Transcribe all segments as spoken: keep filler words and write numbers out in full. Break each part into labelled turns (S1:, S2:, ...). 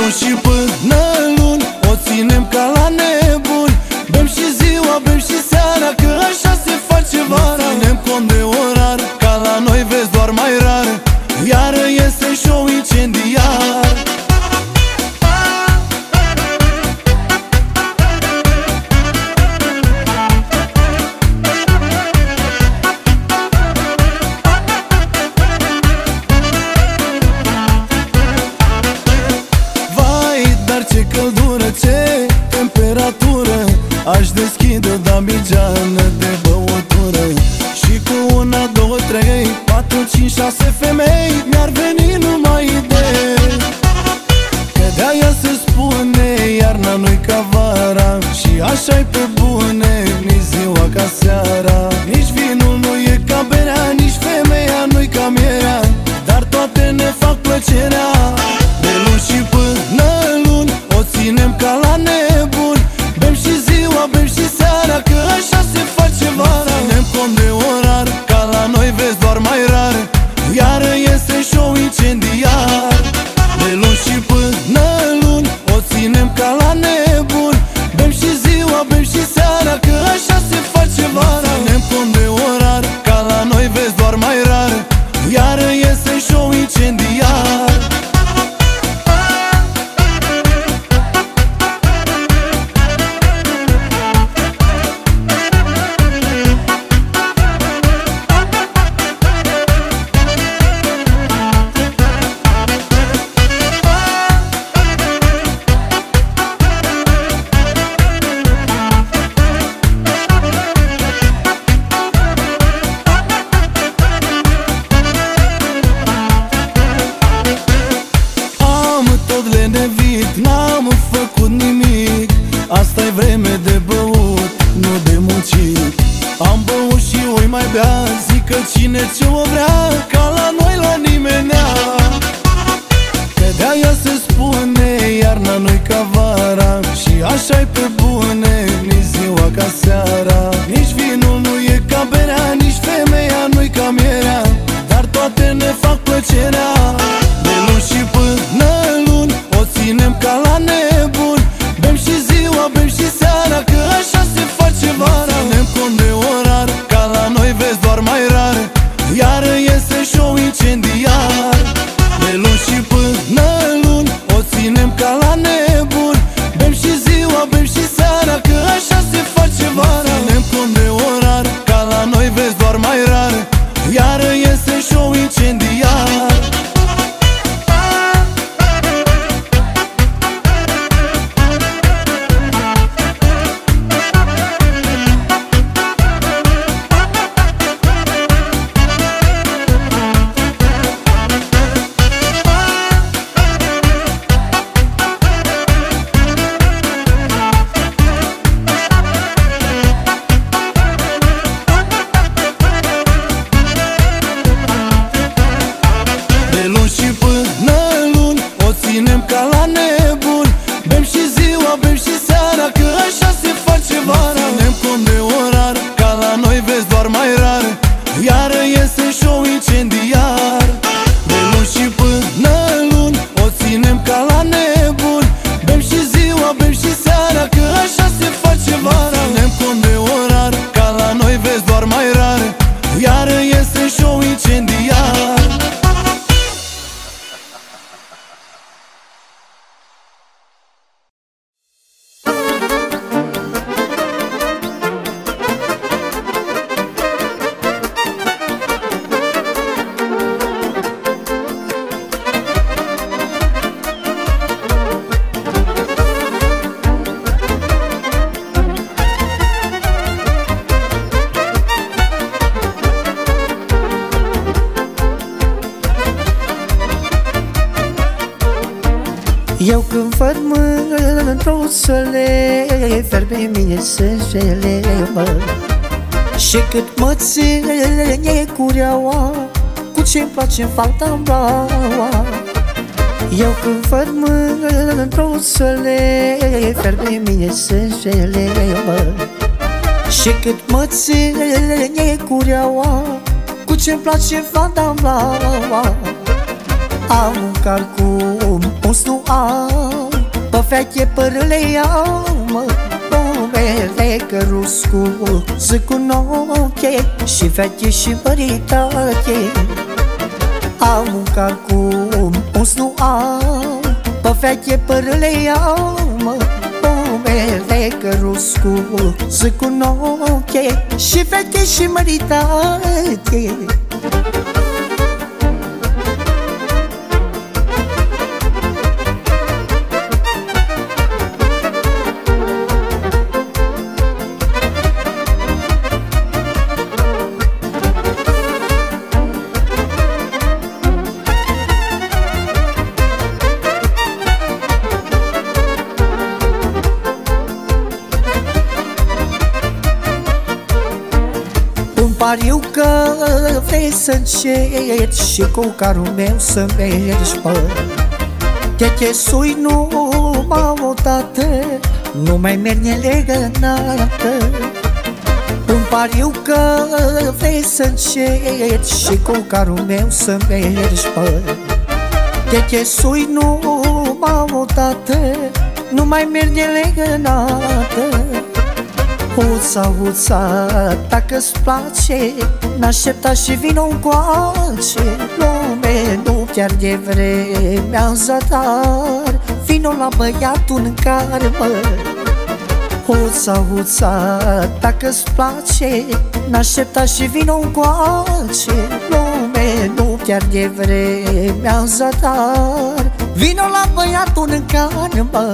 S1: luni și până luni o ținem ca la nebuni. Bem și ziua, bem și seara, că așa se face vara. Ținem cont de orar, ca la noi vezi doar mai rar. Iară este show incendiar. Ce căldură, ce temperatură. Aș deschide o damigeană de băutură și cu una, două, trei, patru, cinci, șase femei mi-ar veni numai idei. Că de-aia se spune iarna nu-i ca vara, și așa-i pe bune, nici ziua ca seara. Nici vinul nu e ca berea, nici femeia nu-i ca mierea, dar toate ne fac plăcerea. De luni și până luni o ținem ca la nebuni. Bem și ziua, bem și seara, că așa se face vara. Ținem cont de orar, ca la noi vezi doar mai rar. Iară este show incendiar. De luni și până luni o ținem ca la nebuni. Bem și ziua, bem și seara, că așa se face vara. Ținem cont de orar, ca la noi vezi doar mai rar. Iară este show incendiar. N-am făcut nimic, asta-i vreme de băut, nu de muncit. Am băut și oi mai bea, zic că cine ce o vrea, ca la noi la nimenea. Că de-aia se spune iarna nu-i ca vara, și așa-i pe bune, nici ziua ca seara. Nici vinul nu e ca berea, nici femeia nu-i ca mierea, dar toate ne fac plăcerea. De luni și până luni o ținem ca la nebuni. Bem și ziua, bem și seara, că așa se face vara. Ținem cont de orar, ca la noi vezi doar mai rar. Iară este show incendiar. De luni și până luni o ținem ca la nebuni. Bem și ziua, bem și seara, că așa se face vara. Ținem cont de orar, ca la noi vezi doar mai rar. Iară este show incendiar.
S2: Eu când văd mândruțele, fierbe mine sângele, mă. Și cât mă ține cureaua, cu ce-mi place-mi fata broaua. Eu când văd mândruțele, fierbe mine sângele, mă. Și cât mă ține cureaua, cu ce-mi place fata broaua. Am un car cu un nu am, pe veche părâle iau, mă. Numele căruscu, zic un oche, și veche și măritate. Am un car cu un nu am, pe veche părâle iau, mă. Numele căruscu, zic un oche, și veche și măritate. Pariu că vrei să încerci și cu carul meu să mergi, bă. Te chesui numai o dată, nu mai mergi nelegănată. Un pariu că vrei să încerci și cu carul meu să mergi, bă. Te chesui numai o dată, nu mai mergi nelegănată. Uța, uța, dacă-ți place, n-aștepta și vino încoace. Lume, nu pierde vremea în zadar, vino la băiatul în care, mă. Uța, uța, dacă-ți place, n-aștepta și vino încoace. Lume, nu pierde vremea în zadar, vino la băiatul în care, mă.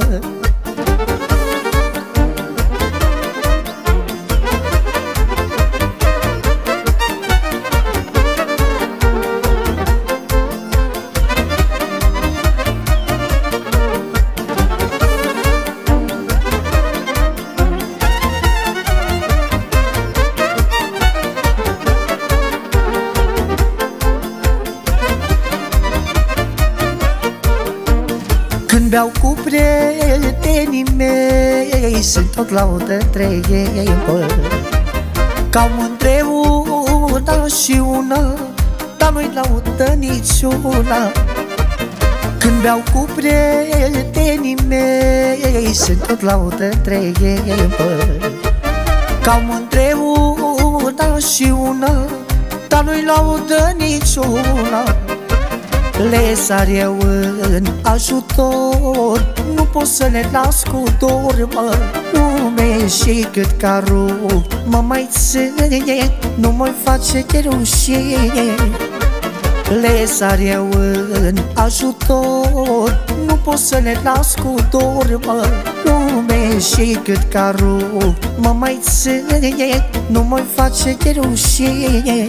S2: Când beau cu prietenii mei, sunt tot laudă între ei, bă. Cam între una și una, dar nu-i laudă niciuna. Când beau cu prietenii mei, sunt tot laudă între ei, bă. Cam între una și una, dar nu-i laudă niciuna. Le sar eu în ajutor, nu pot să le las cu dor, mă. Lume și cât carul mă mai ține, nu mai face chiar rușine. Le sar eu în ajutor, nu pot să le las cu dor, mă. Lume și cât carul mă mai ține, nu mai face chiar rușine.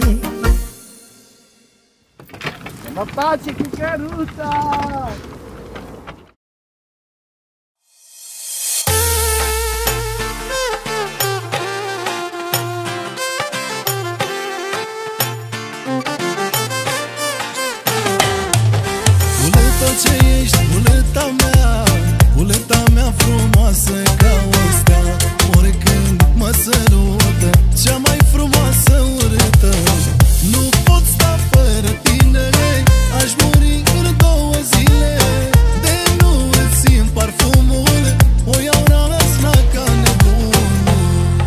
S3: Mă face cu căruța!
S1: Muleta ce ești, muleta mea, muleta mea frumoasă ca o stea. Oricând mă sărută, cea mai frumoasă urâtă. Nu pot sta fără tine, aș muri în două zile. De nu îți simt parfumul, o iau ras la ca nebunul.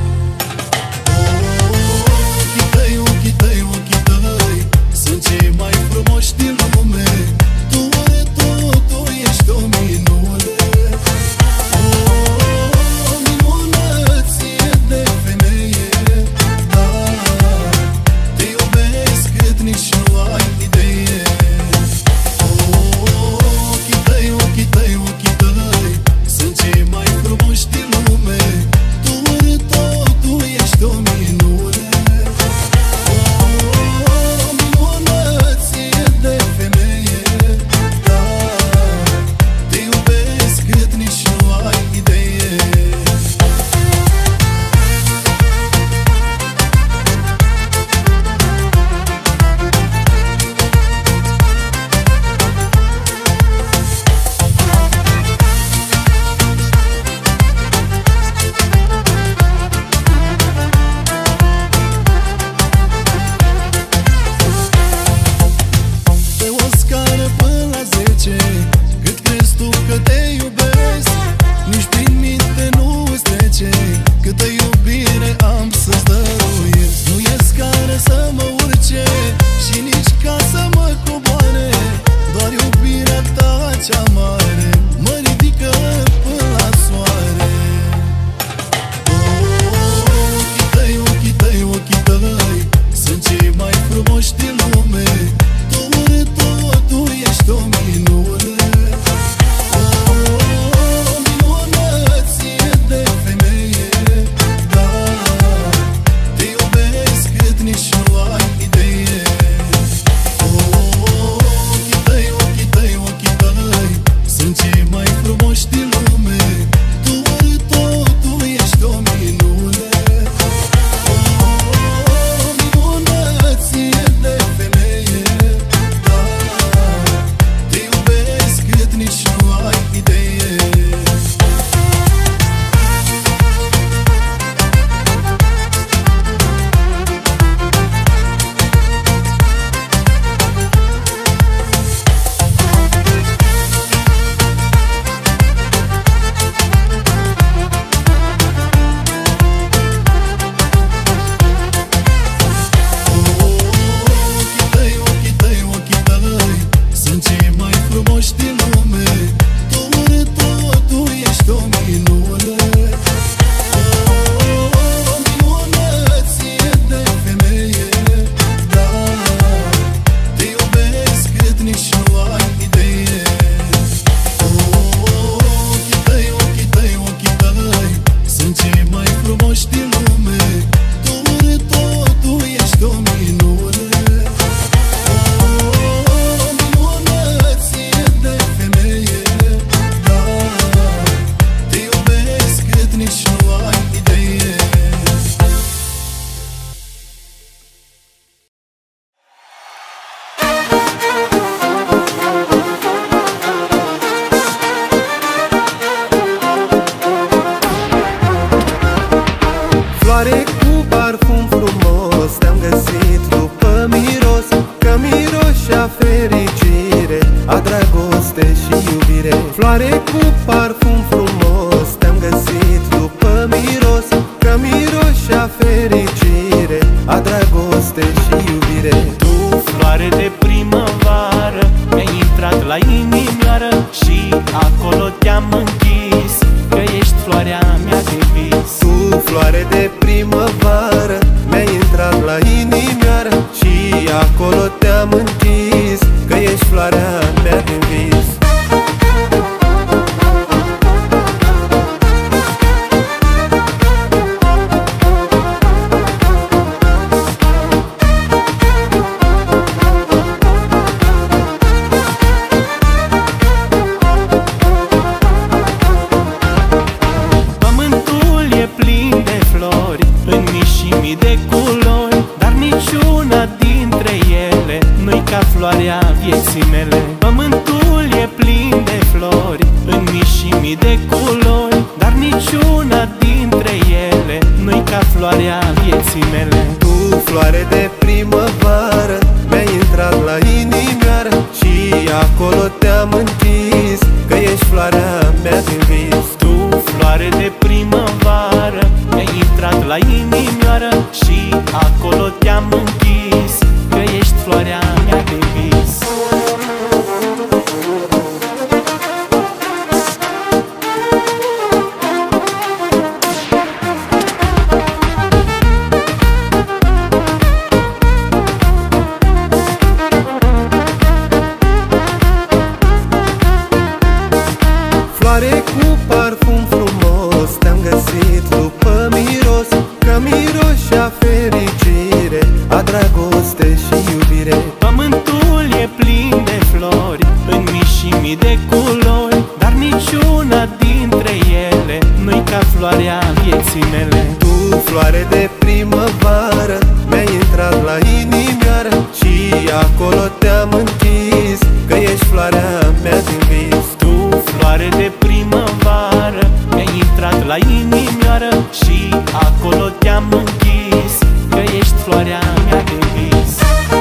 S1: Ochii tăi, ochii tăi, ochii tăi sunt cei mai frumoși din lume. Tu, tu, tu ești o minune. O minunăție de femeie.
S4: Floare cu parfum frumos, te-am găsit după miros, că miroșea fericire, a dragoste și iubire.
S5: Tu, floare de primăvară, mi-ai intrat la inimioară și acolo te-am închis, că ești floarea mea de vis.
S4: Tu, floare de primăvară, mi-ai intrat la inimioară și acolo te-am închis, că ești floarea mea de vis.
S5: Floarea vieții mele. Pământul e plin de flori, în mii și mii de culori, dar niciuna dintre ele nu-i ca floarea vieții mele.
S4: Tu, floare de primăvară, mi-ai intrat la inimioară și acolo te-am închis, că ești floarea mea din vis.
S5: Tu, floare de primăvară, mi-ai intrat la inimioară și acolo te-am închis, că ești floarea mea de vis.
S4: Floare cu parfum frumos, te-am găsit după miros, că miroșea fericire, a dragoste și iubire.
S5: Pământul e plin de flori, în mii și mii de culori, dar niciuna dintre ele nu-i ca floarea vieții mele.
S4: Tu, floare de primăvară, mi-ai intrat la inimioară și acolo te-am închis, că ești floarea mea din vis.
S5: Tu, floare de primăvară, mi-ai intrat la inimioară și acolo te-am închis, că ești floarea mea de vis.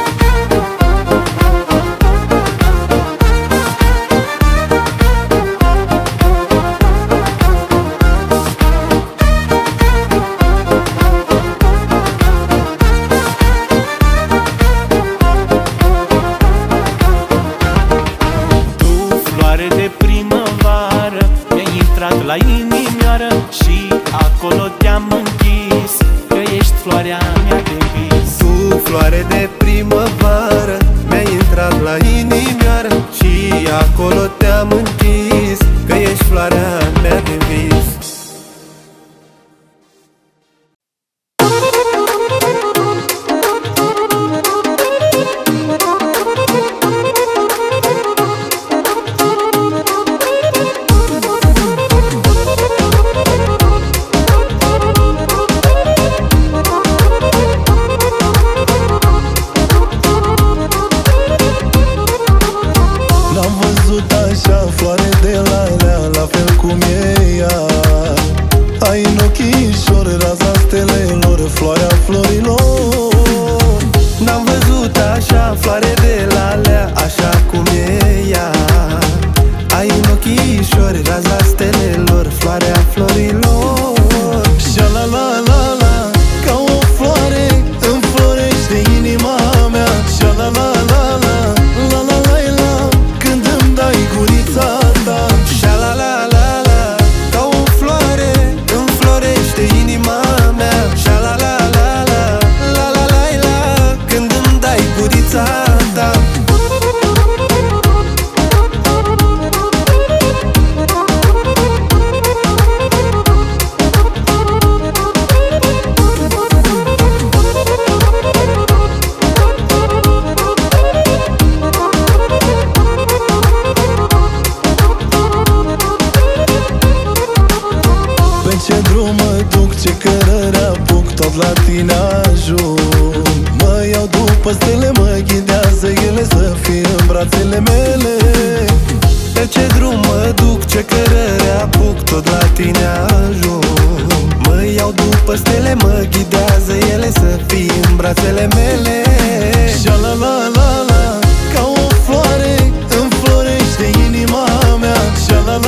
S5: La inimioară și acolo te-am închis, că ești floarea mea de vis.
S4: Tu, floare de primăvară, mi-ai intrat la inimioară și acolo te-am închis, că ești floarea mea de vis.
S1: La la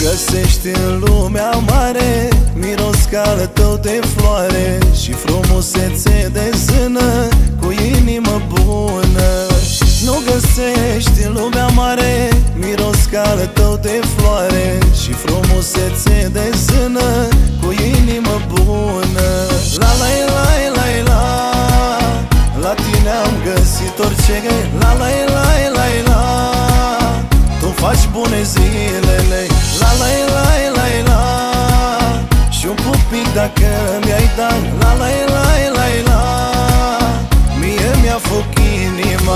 S1: găsești în lumea mare miros ca al tău de floare și frumusețe de zână cu inimă bună. Nu găsești în lumea mare miros ca al tău de floare și frumusețe de zână cu inimă bună. La la la la la, la tine am găsit orice. La la la la la, tu faci bune zilele. La la la la la, și un pupic dacă mi-ai dat. La la la la la, mie mi-a făcut inima.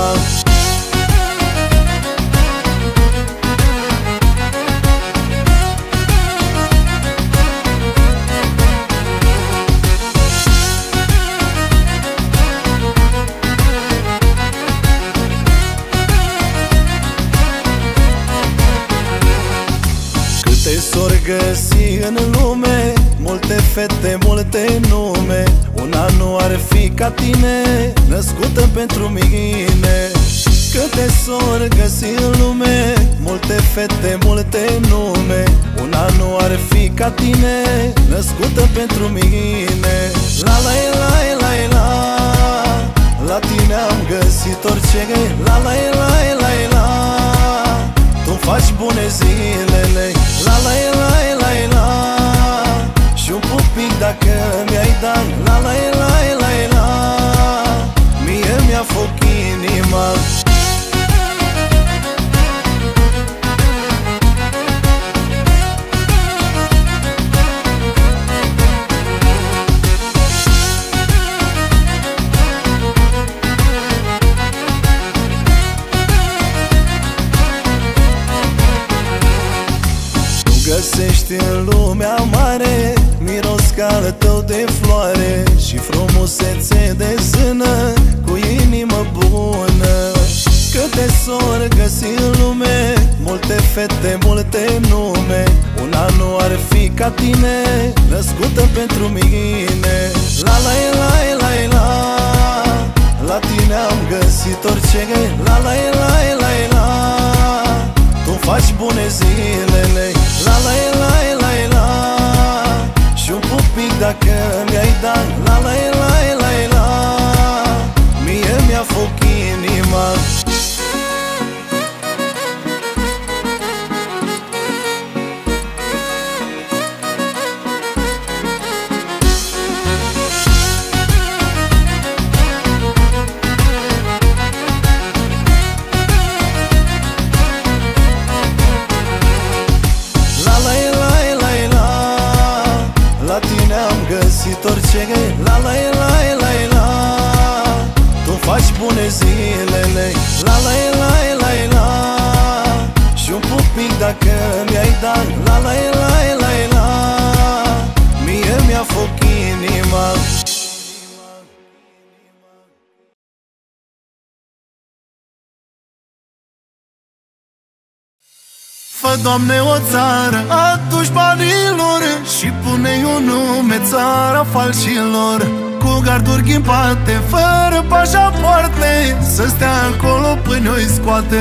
S1: Câte s-or găsi în lume, multe fete, multe nume, una nu ar fi ca tine, născută pentru mine. Câte s-or găsi în lume, multe fete, multe nume, una nu ar fi ca tine, născută pentru mine. La la la la la, la tine am găsit orice. La la la la la, tu faci bune zilele. La la la la la, și un pupic dacă mi-ai dat. La la la la la, mie mi-a făcut inima. Găsești în lumea mare miros ca al tău de floare și frumusețe de zână cu inimă bună. Câte s-or găsi în lume, multe fete, multe nume, una nu ar fi ca tine, născută pentru mine. La la la la la, la tine am găsit orice. La la la la la, tu faci bune zilele. La la la la la, și un pupic dacă mi-ai dat. La la la la la, mie mi-a făcut inima. Orice. La la la la la, tu faci bune zilele. La la la la la, și un pupic dacă mi-ai dat. La la la la la, mie mi-a făcut inima. Fă, Doamne, o țară a dușmanilor și pune-i un nume, țara falșilor, cu garduri ghimpate, fără pașapoarte, să stea acolo până o-i scoate.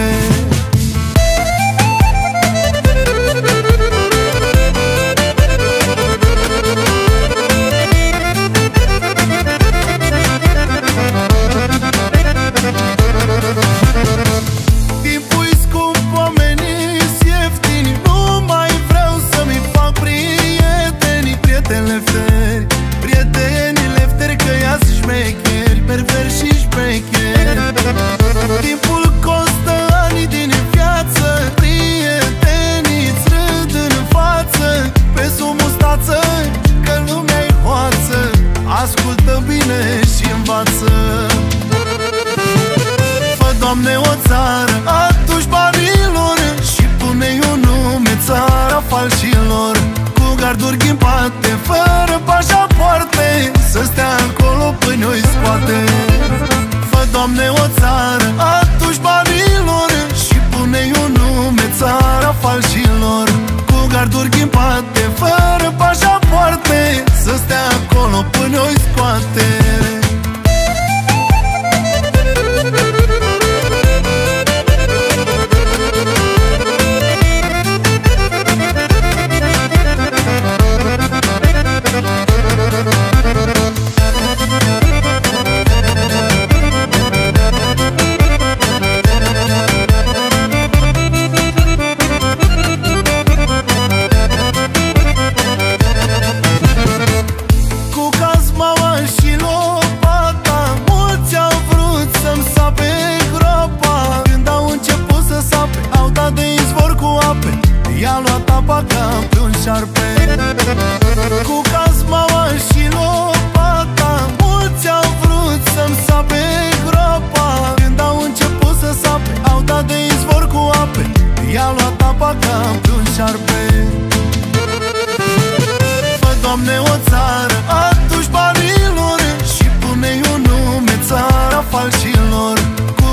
S1: Prietenii lefteri, că ia-s șmecheri, perversi și șmecheri. Timpul costă ani din viață, prietenii-ți râd în față, pe sub mustață, că lumea-i hoață, ascultă bine și învață. Fă, Doamne, o țară a dușmanilor și pune-i un nume, țara falșilor, cu garduri ghimpate, fără pașapoarte, să stea acolo până o-i scoate. Fă, Doamne, o țară a dușmanilor și pune-i un nume, țara falșilor, cu garduri ghimpate, fără pașapoarte, să stea acolo până o-i scoate.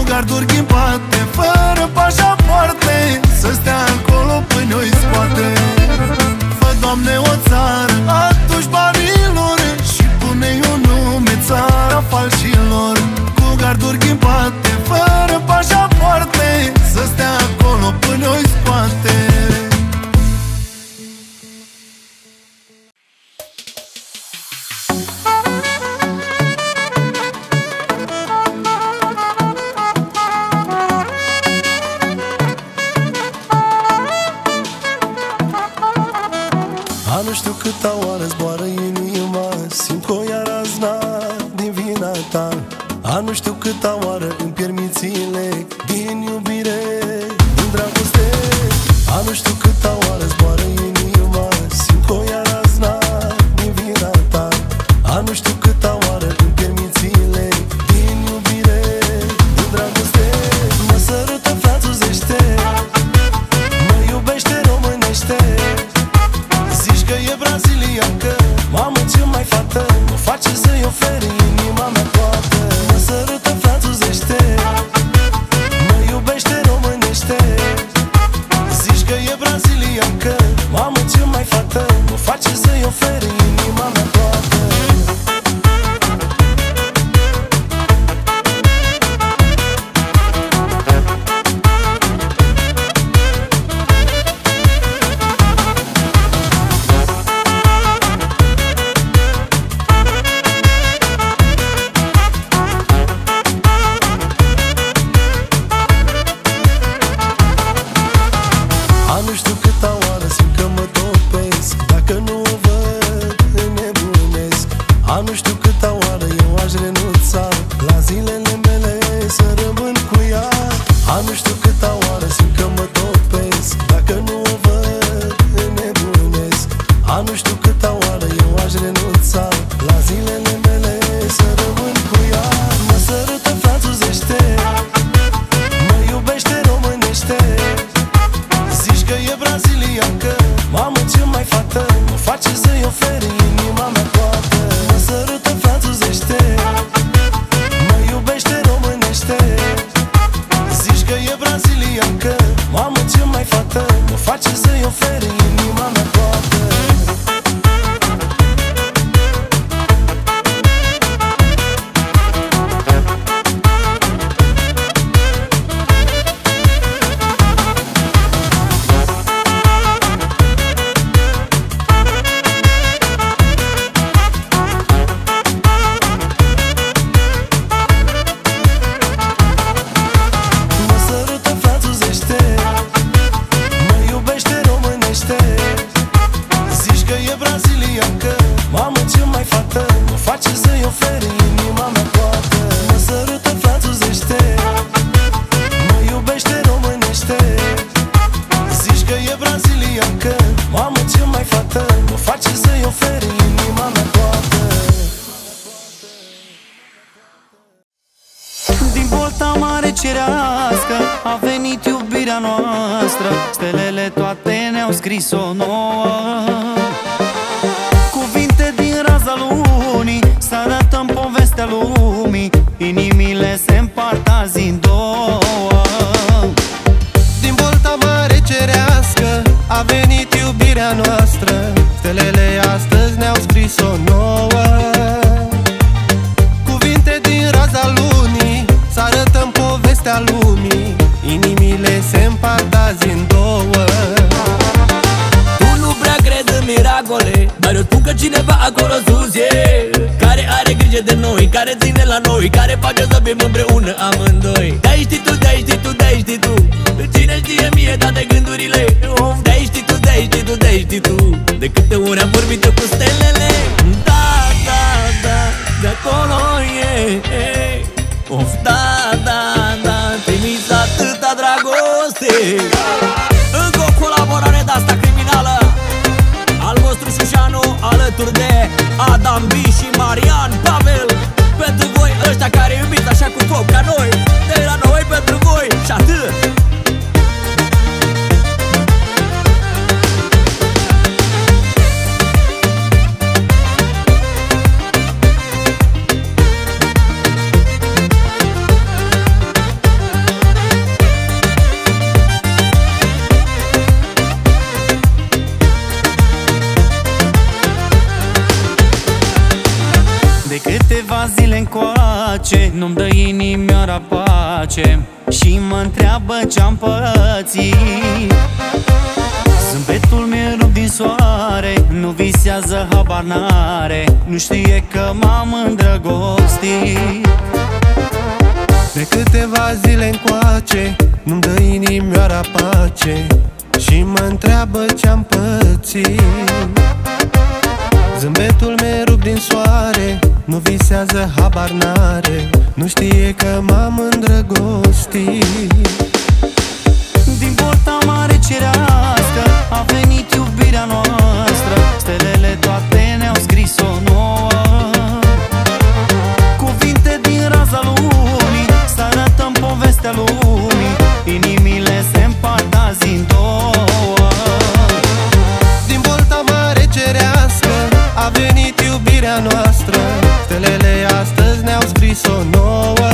S1: garduri ghimpate, fără pașapoarte, să stea acolo până o-i scoate. Fă, Doamne, o țară atunci banilor și pune-i un nume, țara falșilor. Cu garduri ghimpate, fără pașapoarte, să stea acolo până o-i scoate.
S6: Nu știu câta oară zboară inima, simt că o ia razna din vina ta. A nu știu câta oară îmi pierd mințile din iubire, din dragoste. A nu știu câta oară zboară inima, simt că o ia razna din vina ta. A nu știu câta oară îmi pierd mințile din iubire, din dragoste. Mă sărută franțuzește, mă iubește românește. Zici că e braziliancă, mamă ce mai fată, mă face să-i oferi inima mea toată. Mă sărută franțuzește, mă iubește românește. Zici că e braziliancă, mamă ce mai fată, mă face să-i oferi inima mea toată. Nu știu câta oară simt că mă topesc, dacă nu o văd înnebunesc. A nu știu câta oară eu aș renunța la zilele mele să rămân cu ea. A nu știu câta oară simt că mă topesc, dacă nu o văd înnebunesc. A nu știu câta oară eu aș renunța la zilele mele să rămân cu ea. Mă sărută franțuzește, mă iubește românește. Zici că e braziliancă, mamă ce mai fată, mă face să-i oferi inima mea toată. Mă sărută franțuzește, mă iubește românește. Zici că e braziliancă, mamă ce mai fată, mă face să-i oferi inima mea toată. Mamă ce mai fată, mă face să-i oferi inima mea toată. Mă sărută franțuzește, mă iubește românește. Zici că e braziliancă, mamă ce mai fată, mă face să-i oferi inima mea toată.
S7: Din bolta mare cerească a venit iubirea noastră, stelele toate ne-au scris-o nouă. Cuvinte din raza lunii, să arătăm povestea lumii, inimile se împart azi în două.
S4: Din bolta mare cerească a venit iubirea noastră, stelele astăzi ne-au scris-o nouă. Cuvinte din raza lunii, să arătăm povestea lumii, inimile se împart azi în două.
S8: Tu nu prea crezi în miracole, dar eu spun că cineva acolo sus e, care are grijă de noi, care ține la noi, care face să fim împreună amândoi. De-ai știi tu, de-ai știi tu, de-ai știi tu, cine știe mie toate gândurile. Of, de-ai știi tu, de-ai știi tu, de-ai știi tu, de câte ori am vorbit eu cu stelele. Da, da, da, de acolo e, e. Of, da, da, da, trimis atâta dragoste. Încă o colaborare de-asta criminală, al vostru Șușanu alături de Adam B și Marian Pavel. Pentru voi ăștia care iubiți așa cu foc ca noi, de la noi pentru voi și atât.
S7: pace, nu-mi dă inimioara pace și mă întreabă ce-am pățit. Zâmbetul mi-e rupt din soare, nu visează, habar n-are, nu știe că m-am îndrăgostit.
S4: De câteva zile încoace nu-mi dă inimioara pace și mă întreabă ce-am pățit. Zâmbetul mi-e rupt din soare, nu visează, habar n-are, nu știe că m-am îndrăgostit.
S7: Din porta mare cerească a venit iubirea noastră, stelele toate ne-au scris-o nouă. Cuvinte din raza lumii, să arătăm povestea lumii, inimile se împart azi în două.
S4: Din bolta mare cerească a venit iubirea noastră, stelele astăzi ne-au scris-o nouă.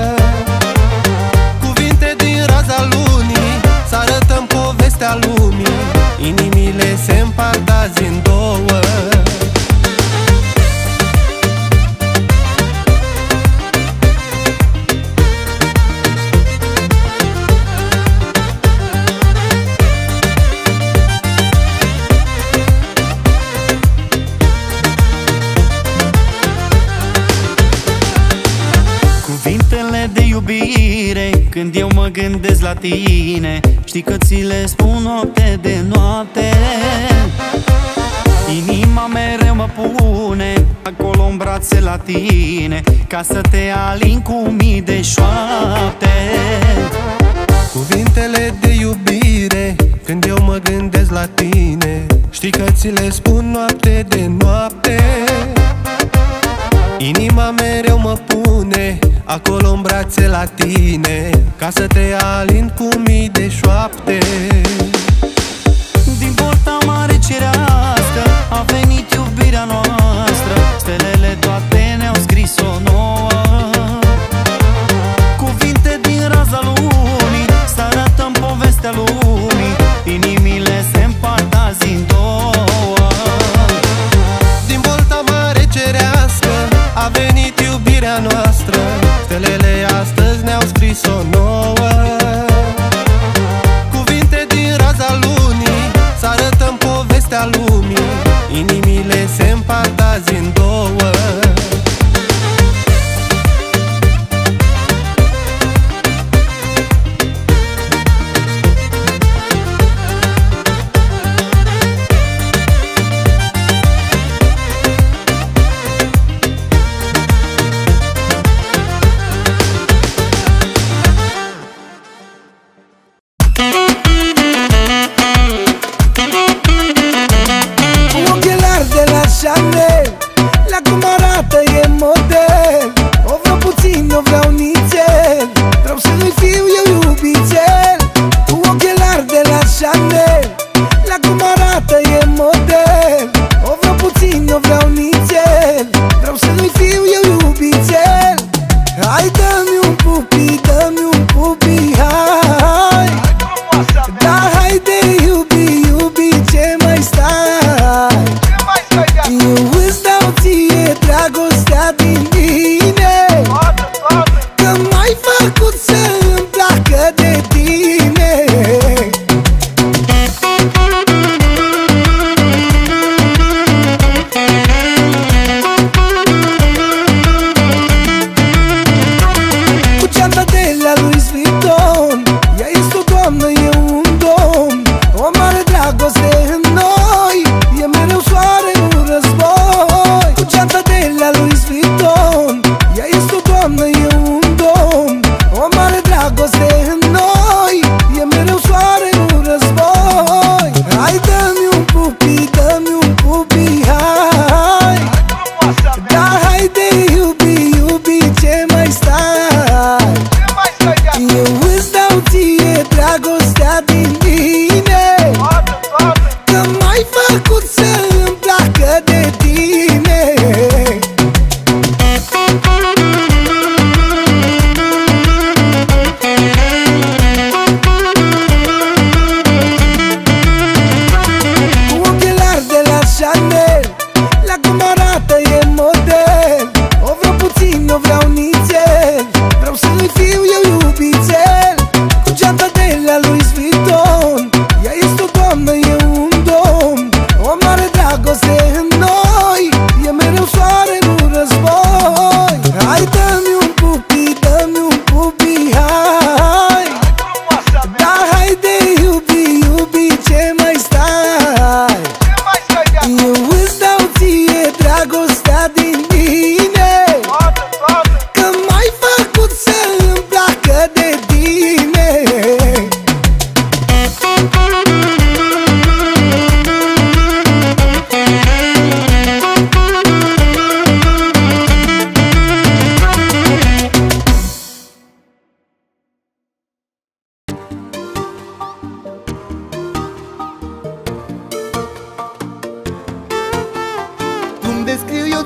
S4: Cuvinte din raza lunii, să arătăm povestea lumii, inimile se împart azi în două.
S7: Cuvintele de iubire, când eu mă gândesc la tine, știi că ți le spun noapte de noapte. Inima mereu mă pune acolo în brațe la tine, ca să te alin cu mii de șoapte.
S4: Cuvintele de iubire, când eu mă gândesc la tine, știi că ți le spun noapte de noapte. Inima mereu mă pune acolo în brațe la tine, ca să te alin cu mii de șoapte.
S7: Din porta mare cerească a venit iubirea noastră, stelele toate ne-au scris-o nouă. Cuvinte din raza lumii, să arătăm povestea lumii, inimile se împart azi în două.
S4: Din bolta mare cerească a venit iubirea noastră, stelele astăzi ne-au scris-o nouă. Cuvinte din raza lunii, să arătăm povestea lumii, inimile se împart azi în două.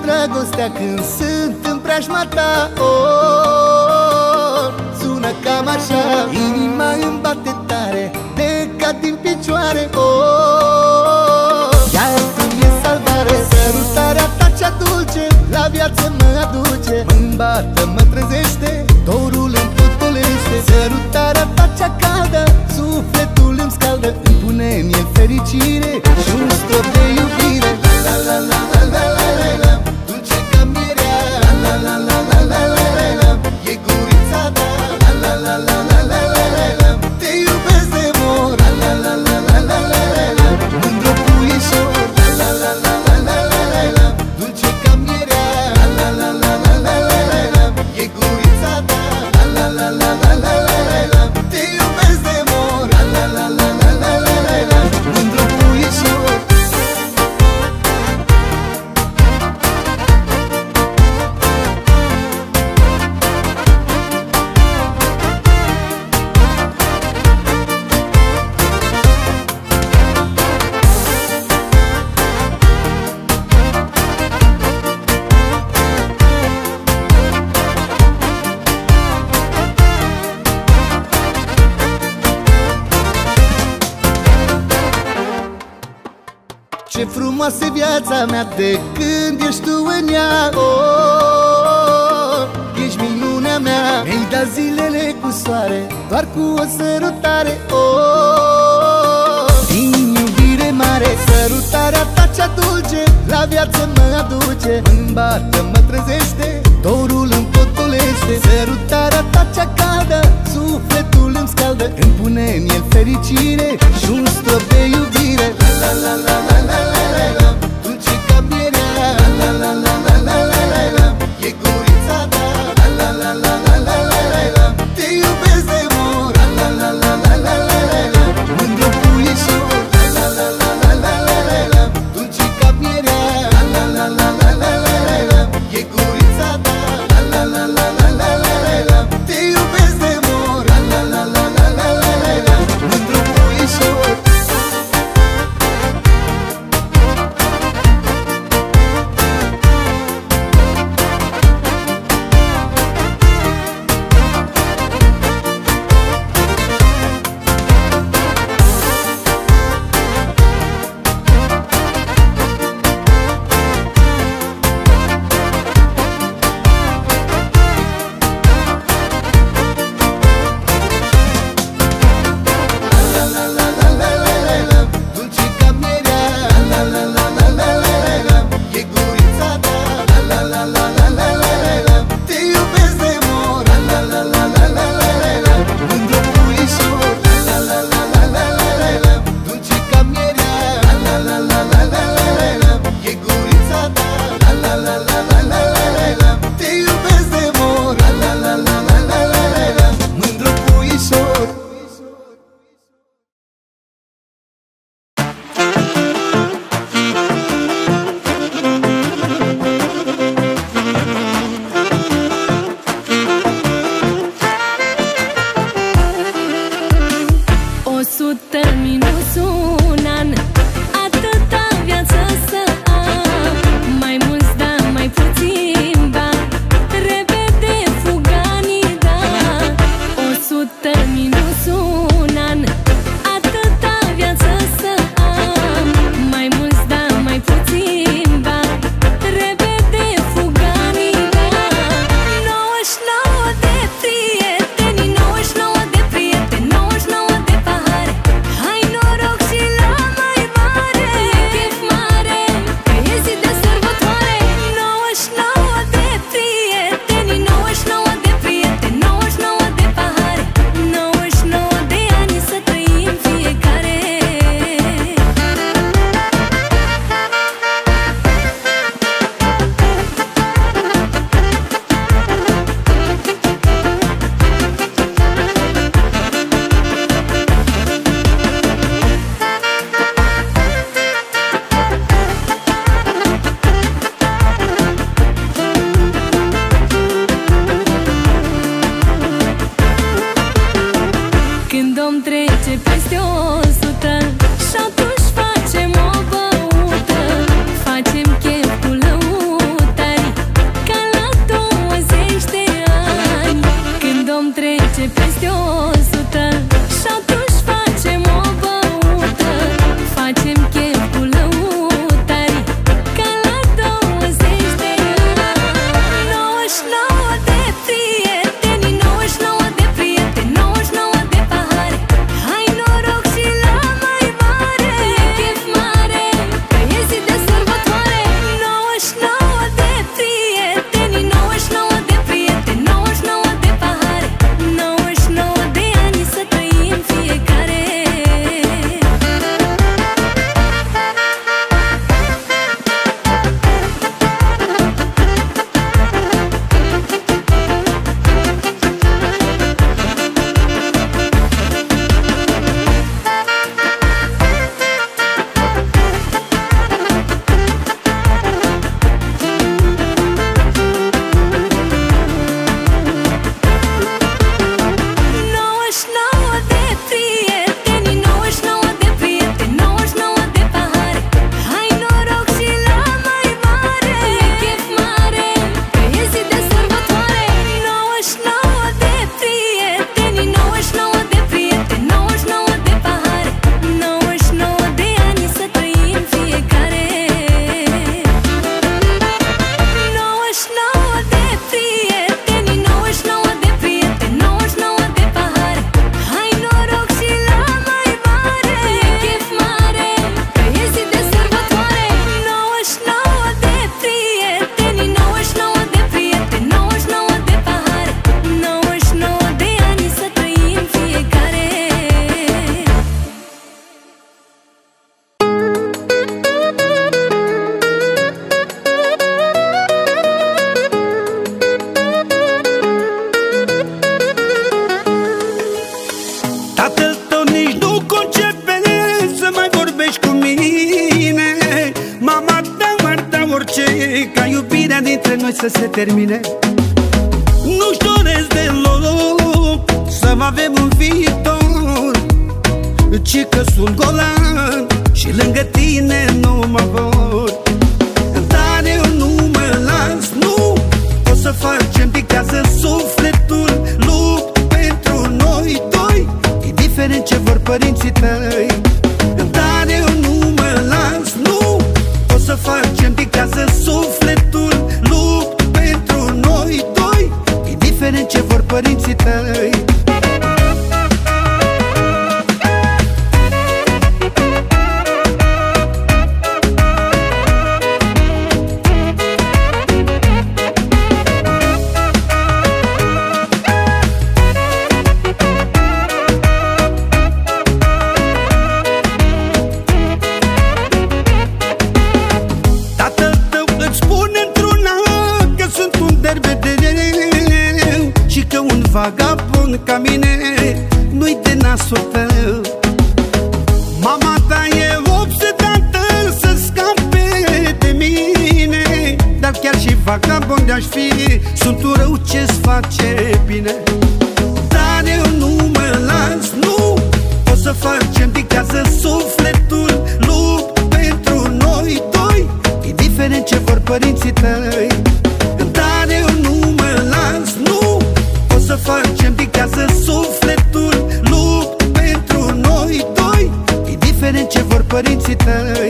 S9: dragostea când sunt în preajma ta. Oh, sună cam așa. Inima îmi bate tare, te cad din picioare. Oh, iar tu-mi e salvare. Sărutarea ta cea dulce la viață mă aduce. Mă-mi bată, mă trezește, dorul îmi potolește. Sărutarea ta cea caldă, sufletul îmi scaldă. Îmi pune în el fericire și un strop de iubire. La la la la la la la la, dulce ca mirea. La la la la la la la la, e gurița ta. La la la la la la la la la, te iubesc de mor. La la la la la la la la la, mândru puișor. La la la la la la la la, dulce ca mirea. La la la la la la la la, e gurița ta. La la la la la la la la la, te iubesc de mor. La la la la la la la la la, mândru puișor. Ce frumoasă viața mea de când ești tu în ea. Oh, ești minunea mea. Mi-ai dat zilele cu soare, doar cu o sărutare. Oh, din iubire mare. Sărutarea ta cea dulce la viață mă aduce. Mă-mi bată, mă trezește, dorul îmi potolește. Sărutarea ta cea caldă, sufletul îmi scaldă. Îmi pune în el fericire și un strop de iubire. La la la la la la la la, dulce ca mirea. La la la la la la la la, e gurița ta. La la la la la la la la la, te iubesc de mor. La la la la la la la la la, mândru puișor. La la la la la la la la, dulce ca mirea. La la la la la la la la, e gurița ta. La la la la la la la la la, te iubesc de mor. La la la la la la la la la, mândru puișor.
S10: Facem chef cu lăută tatăl tău nici nu concepe să mai vorbești cu mine. Mama ta ar da orice ca iubirea dintre noi să se termine. Nu-și doresc deloc să avem un viitor, ci că sunt golan și lângă tine nu mă vor. Dar eu nu mă las, nu o să fac ce-mi dictează sufletul. Lupt pentru noi doi, indiferent ce vor părinții tăi. Dar eu nu mă las, nu o să fac ce-mi dictează sufletul. Lupt pentru noi doi, indiferent ce vor părinții tăi. Vagabond ca mine nu-i de nasul tău. Mama ta e obsedată să scape de mine, dar chiar și vagabond aș fi, sunt un rău ce-ți face bine. Dar eu nu mă las, nu o să fac ce-mi dictează sufletul. Lupt pentru noi doi, indiferent ce vor părinții tăi. Dar eu nu mă las, nu o să fac ce-mi dictează sufletul. Lupt pentru noi doi, indiferent ce vor părinții tăi.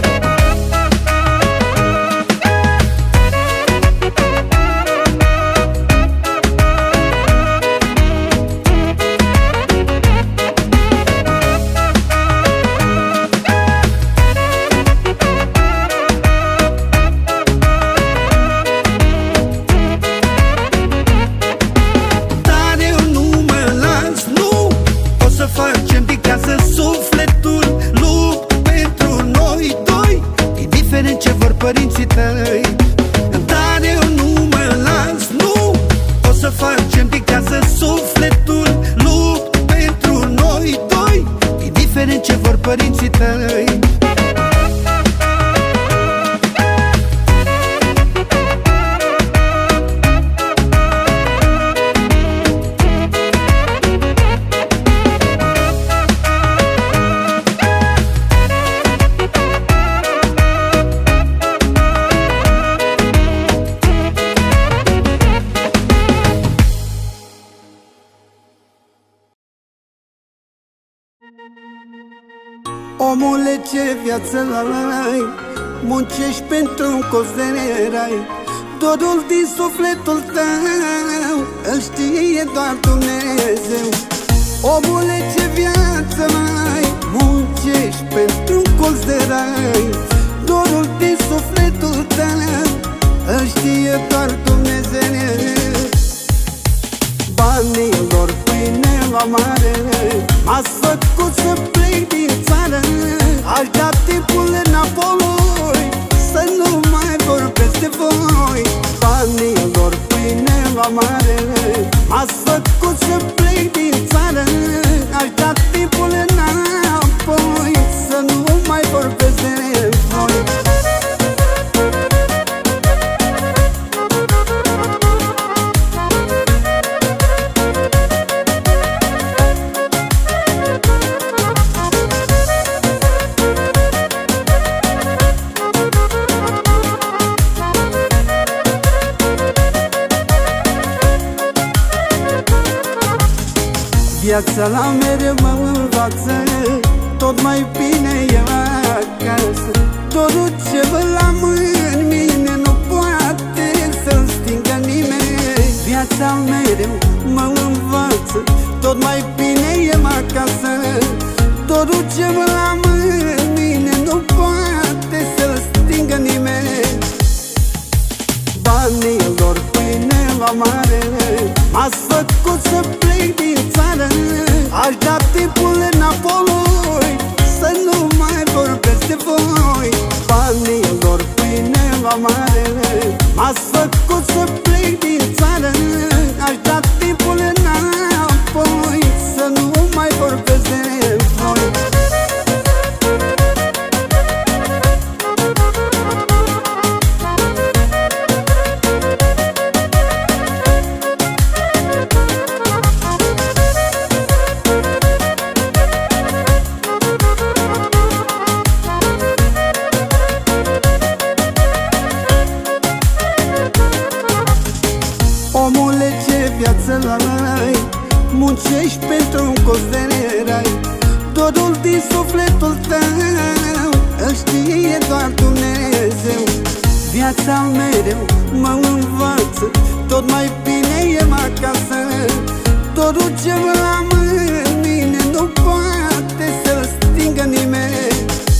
S10: Părinții tăi. Dar eu nu mă las, nu o să fac ce-mi dictează sufletul. Lupt pentru noi doi, indiferent ce vor părinții tăi.
S11: Omule, ce viață ai, muncești pentru un colț de rai. Dorul din sufletul tău îl știe doar Dumnezeu. Omule, ce viață ai, muncești pentru un colț de rai. Dorul din sufletul tău îl știe doar Dumnezeu. Banilor pâine la mare m-ați făcut să plec din țară. Aș da timpul înapoi să nu mai vorbesc de voi. Banilor pâine la mare m-ați făcut să plec din țară. Aș da timpul înapoi să nu mai vorbesc de voi. Viața la mereu mă învață, tot mai bine e acasă. Dorul ce văd la mâini mine nu poate să-l stingă nimeni. Viața mereu mă învață, tot mai bine e acasă. Dorul ce văd la mâini mine nu poate să-l stingă nimeni. Banilor pâine la mare m-ați făcut să plec din țară. Aș da timpul înapoi să nu mai vorbesc de voi. Banilor pâine la mare m-ați făcut să plec din țară. Aș da timpul înapoi să nu mai vorbesc muncești pentru un cos de rai. Dorul din sufletul tău îl știe doar Dumnezeu. Viața mereu mă învață, tot mai bine e acasă. Dorul ce l-am în mine nu poate să-l stingă nimeni.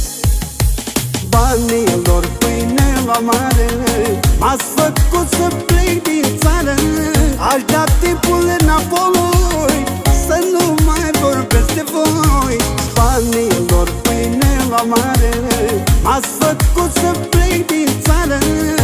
S11: Banilor pâine la mare m-ați făcut să plec din țară. Aș da timpul înapoi să nu mai vorbesc de voi. Banilor pâine la mare m-ați făcut să plec din țară.